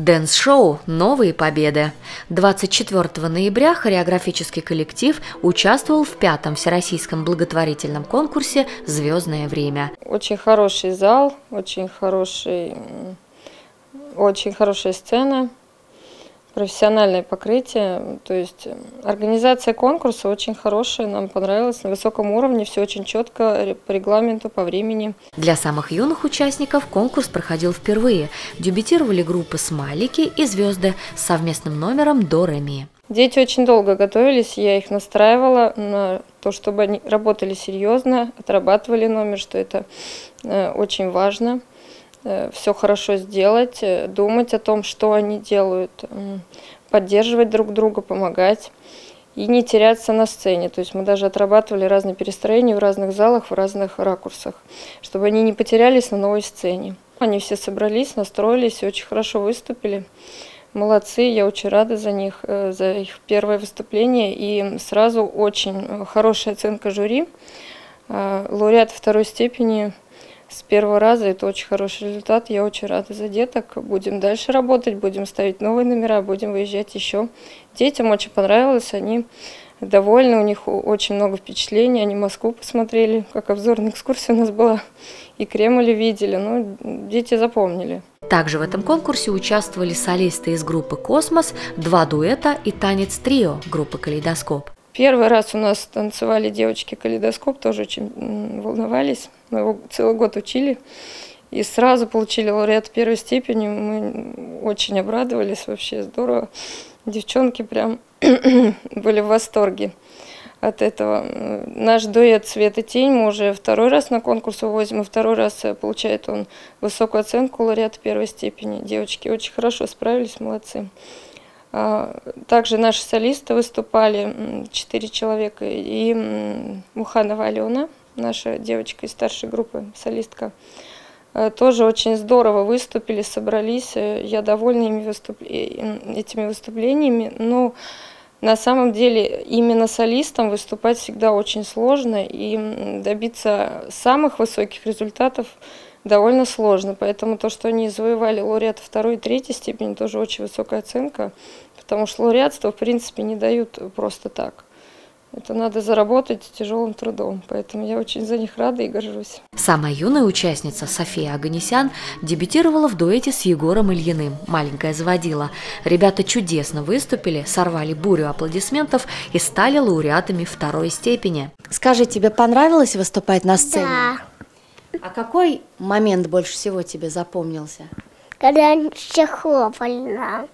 Дэнс-шоу «Новые победы». 24 ноября хореографический коллектив участвовал в 5-м всероссийском благотворительном конкурсе «Звездное время». Очень хороший зал, очень хорошая сцена, профессиональное покрытие. То есть организация конкурса очень хорошая, нам понравилось, на высоком уровне, все очень четко, по регламенту, по времени. Для самых юных участников конкурс проходил впервые. Дебютировали группы «Смайлики» и «Звезды» с совместным номером «До ре ми». Дети очень долго готовились, я их настраивала на то, чтобы они работали серьезно, отрабатывали номер, что это очень важно. Все хорошо сделать, думать о том, что они делают, поддерживать друг друга, помогать и не теряться на сцене. То есть мы даже отрабатывали разные перестроения в разных залах, в разных ракурсах, чтобы они не потерялись на новой сцене. Они все собрались, настроились и очень хорошо выступили. Молодцы, я очень рада за них, за их первое выступление. И сразу очень хорошая оценка жюри. Лауреат второй степени с первого раза, это очень хороший результат. Я очень рада за деток. Будем дальше работать, будем ставить новые номера, будем выезжать еще. Детям очень понравилось, они довольны, у них очень много впечатлений. Они Москву посмотрели, как обзорная экскурсия у нас была, и Кремль видели. Ну, дети запомнили. Также в этом конкурсе участвовали солисты из группы «Космос», 2 дуэта и танец-трио группы «Калейдоскоп». Первый раз у нас танцевали девочки «Калейдоскоп», тоже очень волновались. Мы его целый год учили и сразу получили лауреат первой степени. Мы очень обрадовались, вообще здорово. Девчонки прям были в восторге от этого. Наш дуэт «Свет и тень» мы уже второй раз на конкурс вывозим, и второй раз получает он высокую оценку лауреата первой степени. Девочки очень хорошо справились, молодцы. Также наши солисты выступали, 4 человека, и Муханова Алена, наша девочка из старшей группы, солистка, тоже очень здорово выступили, собрались. Я довольна этими выступлениями, но на самом деле именно солистам выступать всегда очень сложно, и добиться самых высоких результатов довольно сложно. Поэтому то, что они завоевали лауреата второй и третьей степени, тоже очень высокая оценка, потому что лауреатство в принципе не дают просто так. Это надо заработать тяжелым трудом, поэтому я очень за них рада и горжусь. Самая юная участница София Оганесян дебютировала в дуэте с Егором Ильиным «Маленькая заводила». Ребята чудесно выступили, сорвали бурю аплодисментов и стали лауреатами второй степени. Скажи, тебе понравилось выступать на сцене? Да. А какой момент больше всего тебе запомнился? Когда они все хлопали нам.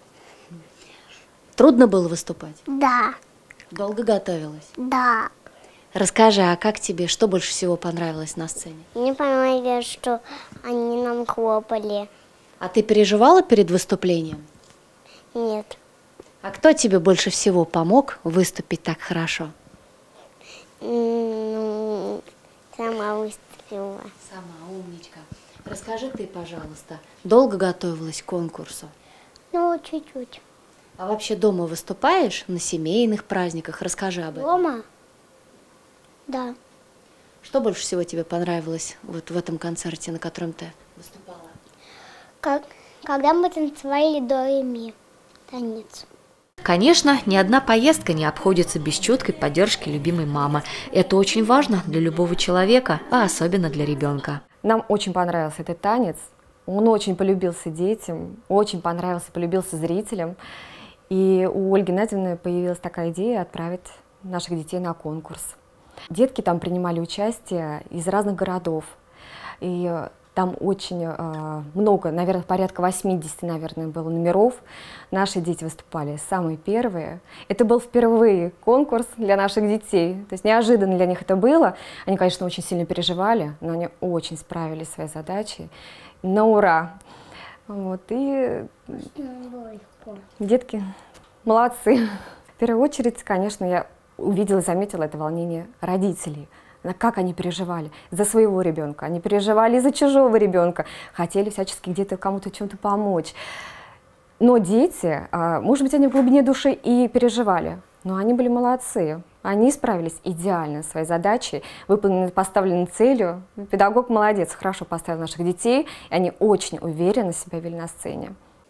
Трудно было выступать? Да. Долго готовилась? Да. Расскажи, а как тебе, что больше всего понравилось на сцене? Мне понравилось, что они нам хлопали. А ты переживала перед выступлением? Нет. А кто тебе больше всего помог выступить так хорошо? Ну, сама выступила. Сама умничка. Расскажи ты, пожалуйста, долго готовилась к конкурсу? Ну, чуть-чуть. А вообще дома выступаешь на семейных праздниках? Расскажи об этом. Дома? Да. Что больше всего тебе понравилось вот в этом концерте, на котором ты выступала? Когда мы танцевали до ре ми, танец. Конечно, ни одна поездка не обходится без чуткой поддержки любимой мамы. Это очень важно для любого человека, а особенно для ребенка. Нам очень понравился этот танец. Он очень полюбился детям, очень понравился, полюбился зрителям. И у Ольги Геннадьевны появилась такая идея отправить наших детей на конкурс. Детки там принимали участие из разных городов. И там очень много, наверное, порядка 80, наверное, было номеров. Наши дети выступали самые первые. Это был впервые конкурс для наших детей. То есть неожиданно для них это было. Они, конечно, очень сильно переживали, но они очень справились со своей задачей. На ура! Вот, и детки молодцы. В первую очередь, конечно, я увидела, заметила это волнение родителей. Как они переживали за своего ребенка, они переживали за чужого ребенка, хотели всячески где-то кому-то чем-то помочь. Но дети, может быть, они в глубине души и переживали, но они были молодцы. Они справились идеально со своей задачей, выполнили поставленную целью. Педагог молодец, хорошо поставил наших детей, и они очень уверенно себя вели на сцене.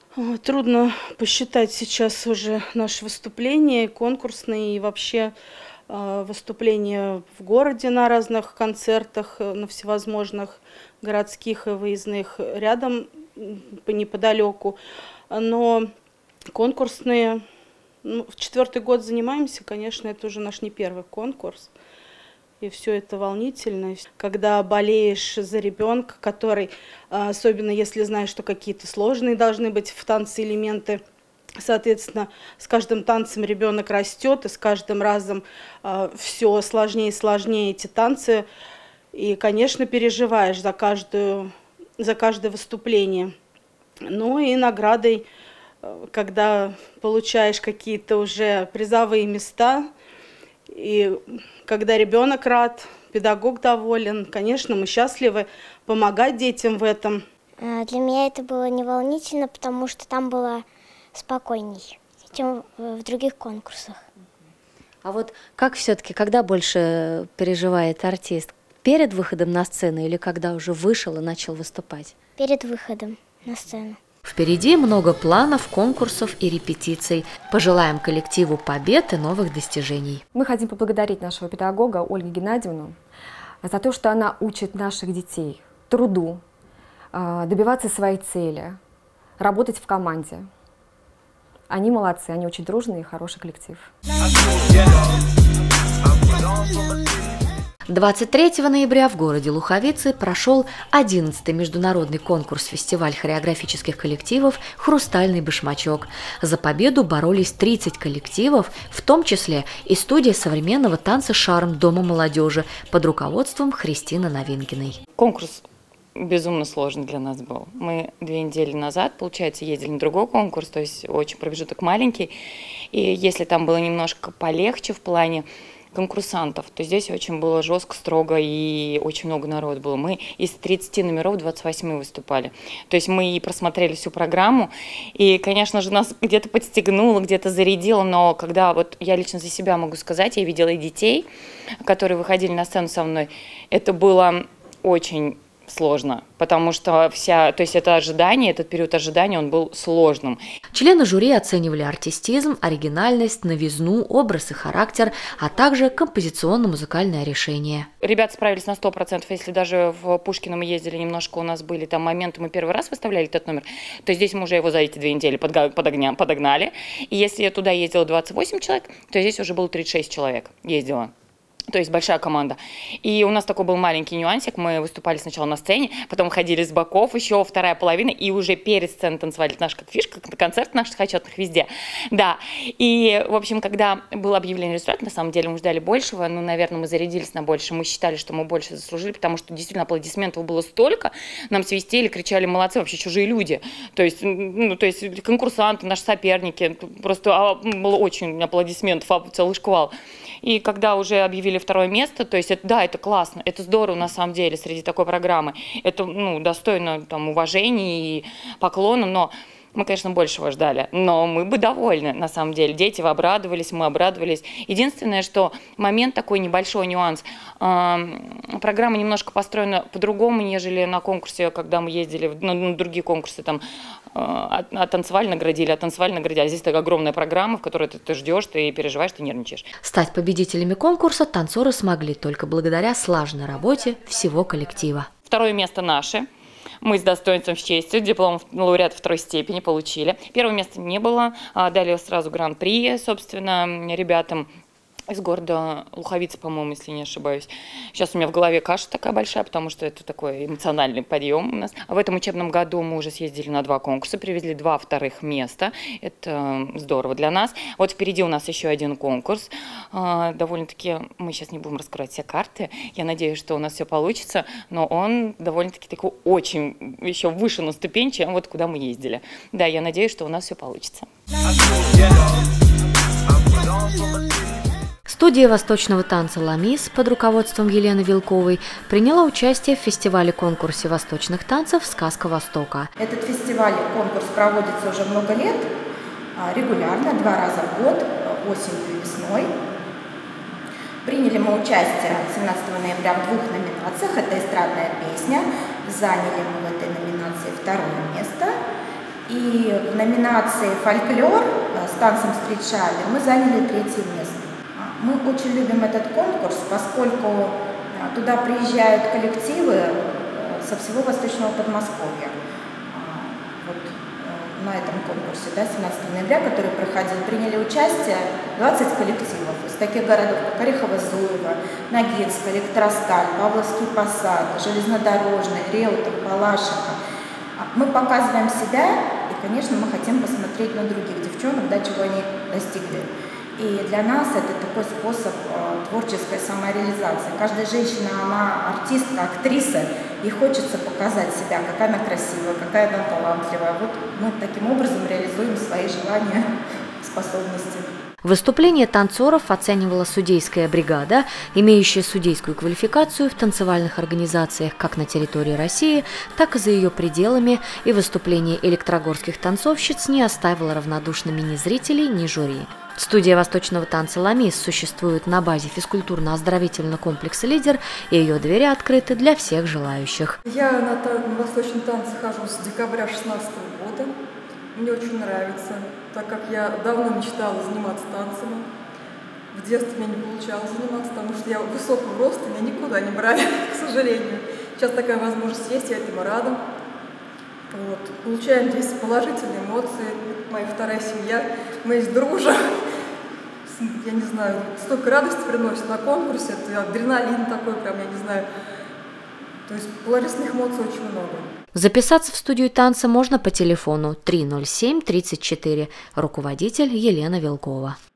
Трудно посчитать сейчас уже наши выступления, конкурсные и вообще выступления в городе на разных концертах, на всевозможных городских и выездных рядом, неподалеку. Но конкурсные, в 4-й год занимаемся, конечно, это уже наш не первый конкурс. И все это волнительно. Когда болеешь за ребенка, который, особенно если знаешь, что какие-то сложные должны быть в танце элементы, соответственно, с каждым танцем ребенок растет, и с каждым разом все сложнее и сложнее эти танцы. И, конечно, переживаешь за каждое выступление. Ну и наградой, когда получаешь какие-то уже призовые места, и когда ребенок рад, педагог доволен, конечно, мы счастливы помогать детям в этом. Для меня это было не волнительно, потому что там было спокойней, чем в других конкурсах. А вот как все-таки, когда больше переживает артист? Перед выходом на сцену или когда уже вышел и начал выступать? Перед выходом на сцену. Впереди много планов, конкурсов и репетиций. Пожелаем коллективу побед и новых достижений. Мы хотим поблагодарить нашего педагога Ольгу Геннадьевну за то, что она учит наших детей труду, добиваться своей цели, работать в команде. Они молодцы, они очень дружный и хороший коллектив. 23 ноября в городе Луховицы прошел 11-й международный конкурс-фестиваль хореографических коллективов «Хрустальный башмачок». За победу боролись 30 коллективов, в том числе и студия современного танца «Шарм» Дома молодежи под руководством Христины Новинкиной. Конкурс безумно сложный для нас был. Мы 2 недели назад, получается, ездили на другой конкурс, то есть очень промежуток маленький. И если там было немножко полегче в плане конкурсантов, то здесь очень было жестко, строго и очень много народу было. Мы из 30 номеров 28 выступали. То есть мы и просмотрели всю программу, и, конечно же, нас где-то подстегнуло, где-то зарядило, но когда вот я лично за себя могу сказать, я видела и детей, которые выходили на сцену со мной, это было очень сложно, потому что это ожидание, этот период ожидания, он был сложным. Члены жюри оценивали артистизм, оригинальность, новизну, образ и характер, а также композиционно-музыкальное решение. Ребята справились на 100%, если даже в Пушкино мы ездили немножко, у нас были там моменты, мы первый раз выставляли этот номер, то здесь мы уже его за эти 2 недели подогнали, и если я туда ездила 28 человек, то здесь уже было 36 человек ездила. То есть большая команда. И у нас такой был маленький нюансик. Мы выступали сначала на сцене, потом ходили с боков, еще вторая половина, и уже перед сценой танцевали. Это наш как фишка, концерт наших отчетных везде. Да. И, в общем, когда был объявлен результат, на самом деле мы ждали большего, ну, наверное, мы зарядились на больше. Мы считали, что мы больше заслужили, потому что действительно аплодисментов было столько. Нам свистели, кричали молодцы, вообще чужие люди. То есть конкурсанты, наши соперники. Просто было очень аплодисментов, целый шквал. И когда уже объявили 2-е место, то есть это классно, это здорово на самом деле среди такой программы. Это достойно уважения и поклона, но мы, конечно, большего ждали, но мы бы довольны, на самом деле. Дети обрадовались, мы обрадовались. Единственное, что момент такой небольшой нюанс. Программа немножко построена по-другому, нежели на конкурсе, когда мы ездили на другие конкурсы, там танцевали, наградили. А здесь такая огромная программа, в которой ты ждешь, ты переживаешь, ты нервничаешь. Стать победителями конкурса танцоры смогли только благодаря слаженной работе всего коллектива. 2-е место наше. Мы с достоинством, с честью диплом лауреата 2-й степени получили. 1-го места не было. Дали сразу гран-при, собственно, ребятам из города Луховицы, по-моему, если не ошибаюсь. Сейчас у меня в голове каша такая большая, потому что это такой эмоциональный подъем у нас. В этом учебном году мы уже съездили на 2 конкурса, привезли 2 2-х места. Это здорово для нас. Вот впереди у нас еще 1 конкурс. Довольно-таки, мы сейчас не будем раскрывать все карты. Я надеюсь, что у нас все получится, но он довольно-таки такой очень еще выше на ступень, чем вот куда мы ездили. Да, я надеюсь, что у нас все получится. Студия восточного танца «Ламис» под руководством Елены Вилковой приняла участие в фестивале-конкурсе восточных танцев «Сказка Востока». Этот фестиваль-конкурс проводится уже много лет, регулярно, 2 раза в год, осенью и весной. Приняли мы участие 17 ноября в 2 номинациях. Это эстрадная песня. Заняли мы в этой номинации 2-е место. И в номинации «Фольклор» с танцем стрит-шали мы заняли 3-е место. Мы очень любим этот конкурс, поскольку туда приезжают коллективы со всего Восточного Подмосковья. Вот на этом конкурсе, 17 ноября, который проходил, приняли участие 20 коллективов из таких городов, как Орехово-Зуево, Ногинск, Электросталь, Павловский Посад, Железнодорожный, Реутов, Балашиха. Мы показываем себя, и, конечно, мы хотим посмотреть на других девчонок, да, чего они достигли. И для нас это такой способ творческой самореализации. Каждая женщина, она артистка, актриса, и хочется показать себя, какая она красивая, какая она талантливая. Вот мы таким образом реализуем свои желания, способности. Выступление танцоров оценивала судейская бригада, имеющая судейскую квалификацию в танцевальных организациях как на территории России, так и за ее пределами, и выступление электрогорских танцовщиц не оставило равнодушными ни зрителей, ни жюри. Студия восточного танца «Ламис» существует на базе физкультурно-оздоровительного комплекса «Лидер», и ее двери открыты для всех желающих. Я на восточном танце хожу с декабря 2016 года. Мне очень нравится, так как я давно мечтала заниматься танцами. В детстве мне не получалось заниматься, потому что я высокого роста, меня никуда не брали, к сожалению. Сейчас такая возможность есть, я этому рада. Вот. Получаем здесь положительные эмоции, моя вторая семья, мы здесь дружим. Я не знаю, столько радости приносит на конкурсе, это адреналин такой, прям, я не знаю. То есть положительных эмоций очень много. Записаться в студию танца можно по телефону 307 34, руководитель Елена Вилкова.